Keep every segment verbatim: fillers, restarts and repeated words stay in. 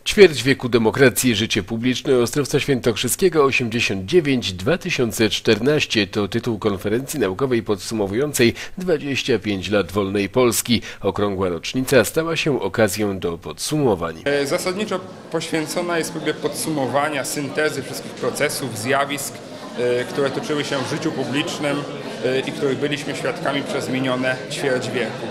Ćwierć wieku demokracji, życie publiczne Ostrowca Świętokrzyskiego osiemdziesiąt dziewięć dwa tysiące czternaście to tytuł konferencji naukowej podsumowującej dwadzieścia pięć lat wolnej Polski. Okrągła rocznica stała się okazją do podsumowań. Zasadniczo poświęcona jest próbie podsumowania, syntezy wszystkich procesów, zjawisk, które toczyły się w życiu publicznym i których byliśmy świadkami przez minione ćwierć wieku.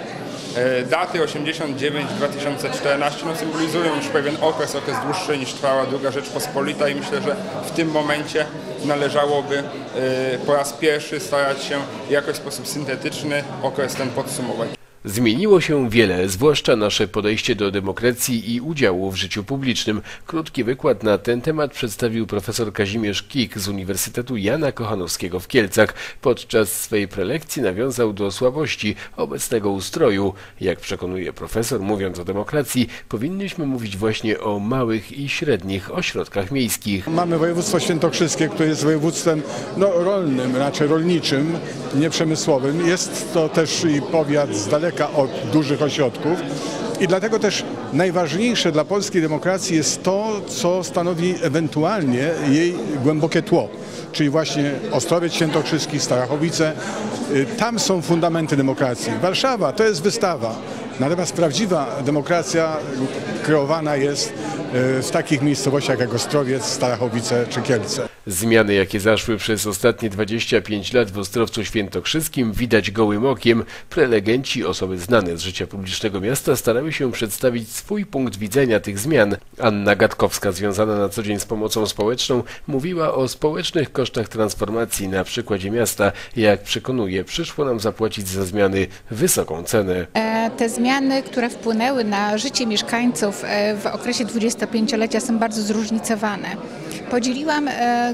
Daty osiemdziesiąt dziewięć dwa tysiące czternaście no, symbolizują już pewien okres, okres dłuższy niż trwała druga Rzeczpospolita i myślę, że w tym momencie należałoby po raz pierwszy starać się w jakiś sposób syntetyczny okres ten podsumować. Zmieniło się wiele, zwłaszcza nasze podejście do demokracji i udziału w życiu publicznym. Krótki wykład na ten temat przedstawił profesor Kazimierz Kik z Uniwersytetu Jana Kochanowskiego w Kielcach. Podczas swej prelekcji nawiązał do słabości obecnego ustroju. Jak przekonuje profesor, mówiąc o demokracji, powinniśmy mówić właśnie o małych i średnich ośrodkach miejskich. Mamy województwo świętokrzyskie, które jest województwem no, rolnym, raczej rolniczym, nieprzemysłowym. Jest to też i powiat z daleka od dużych ośrodków i dlatego też najważniejsze dla polskiej demokracji jest to, co stanowi ewentualnie jej głębokie tło, czyli właśnie Ostrowiec Świętokrzyski, Starachowice. Tam są fundamenty demokracji. Warszawa to jest wystawa, natomiast prawdziwa demokracja kreowana jest w takich miejscowościach jak Ostrowiec, Starachowice czy Kielce. Zmiany, jakie zaszły przez ostatnie dwadzieścia pięć lat w Ostrowcu Świętokrzyskim, widać gołym okiem. Prelegenci, osoby znane z życia publicznego miasta, starały się przedstawić swój punkt widzenia tych zmian. Anna Gatkowska, związana na co dzień z pomocą społeczną, mówiła o społecznych kosztach transformacji na przykładzie miasta. Jak przekonuje, przyszło nam zapłacić za zmiany wysoką cenę. Te zmiany, które wpłynęły na życie mieszkańców w okresie dwudziestopięciolecia, są bardzo zróżnicowane. Podzieliłam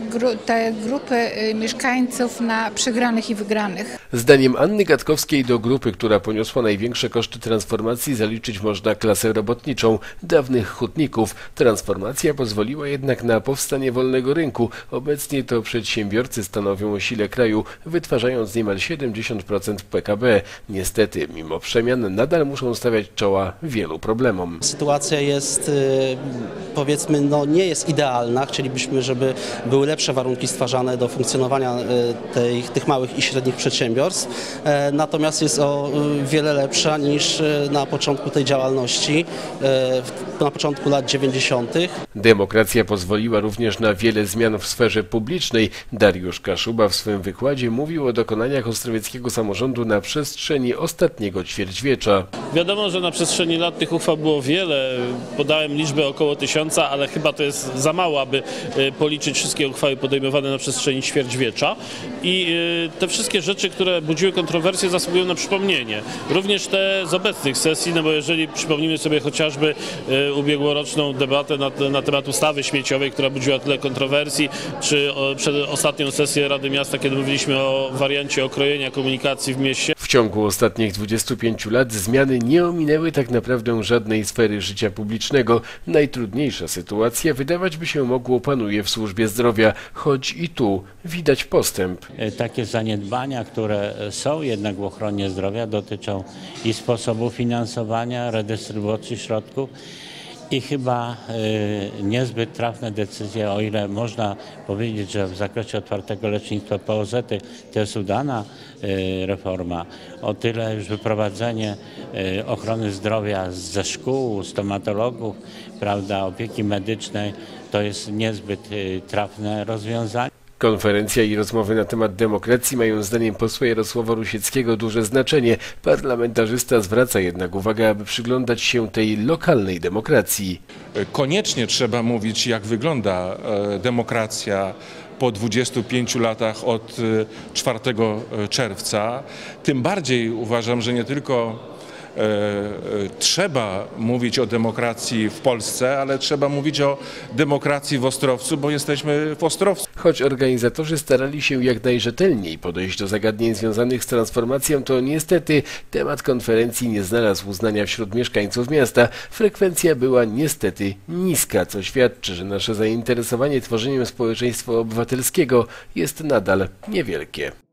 te grupy mieszkańców na przegranych i wygranych. Zdaniem Anny Gatkowskiej do grupy, która poniosła największe koszty transformacji, zaliczyć można klasę robotniczą, dawnych hutników. Transformacja pozwoliła jednak na powstanie wolnego rynku. Obecnie to przedsiębiorcy stanowią o sile kraju, wytwarzając niemal siedemdziesiąt procent P K B. Niestety, mimo przemian, nadal muszą stawiać czoła wielu problemom. Sytuacja jest, powiedzmy, no nie jest idealna. Chcielibyśmy, żeby były lepsze warunki stwarzane do funkcjonowania tej, tych małych i średnich przedsiębiorstw, natomiast jest o wiele lepsza niż na początku tej działalności, na początku lat dziewięćdziesiątych. Demokracja pozwoliła również na wiele zmian w sferze publicznej. Dariusz Kaszuba w swoim wykładzie mówił o dokonaniach ostrowieckiego samorządu na przestrzeni ostatniego ćwierćwiecza. Wiadomo, że na przestrzeni lat tych uchwał było wiele. Podałem liczbę około tysiąca, ale chyba to jest za mało, aby policzyć wszystkie uchwały podejmowane na przestrzeni ćwierćwiecza. I te wszystkie rzeczy, które budziły kontrowersje, zasługują na przypomnienie. Również te z obecnych sesji, no bo jeżeli przypomnimy sobie chociażby ubiegłoroczną debatę na, na temat ustawy śmieciowej, która budziła tyle kontrowersji, czy o, przed ostatnią sesję Rady Miasta, kiedy mówiliśmy o wariancie okrojenia komunikacji w mieście. W ciągu ostatnich dwudziestu pięciu lat zmiany nie ominęły tak naprawdę żadnej sfery życia publicznego. Najtrudniejsza sytuacja, wydawać by się mogło, panuje w służbie zdrowia, choć i tu widać postęp. Takie zaniedbania, które są jednak w ochronie zdrowia, dotyczą i sposobu finansowania, redystrybucji środków i chyba y, niezbyt trafne decyzje, o ile można powiedzieć, że w zakresie otwartego lecznictwa P O Z-y to jest udana y, reforma, o tyle już wyprowadzenie y, ochrony zdrowia ze szkół, stomatologów, prawda, opieki medycznej to jest niezbyt y, trafne rozwiązanie. Konferencja i rozmowy na temat demokracji mają zdaniem posła Jarosława Rusieckiego duże znaczenie. Parlamentarzysta zwraca jednak uwagę, aby przyglądać się tej lokalnej demokracji. Koniecznie trzeba mówić, jak wygląda demokracja po dwudziestu pięciu latach od czwartego czerwca. Tym bardziej uważam, że nie tylko trzeba mówić o demokracji w Polsce, ale trzeba mówić o demokracji w Ostrowcu, bo jesteśmy w Ostrowcu. Choć organizatorzy starali się jak najrzetelniej podejść do zagadnień związanych z transformacją, to niestety temat konferencji nie znalazł uznania wśród mieszkańców miasta. Frekwencja była niestety niska, co świadczy, że nasze zainteresowanie tworzeniem społeczeństwa obywatelskiego jest nadal niewielkie.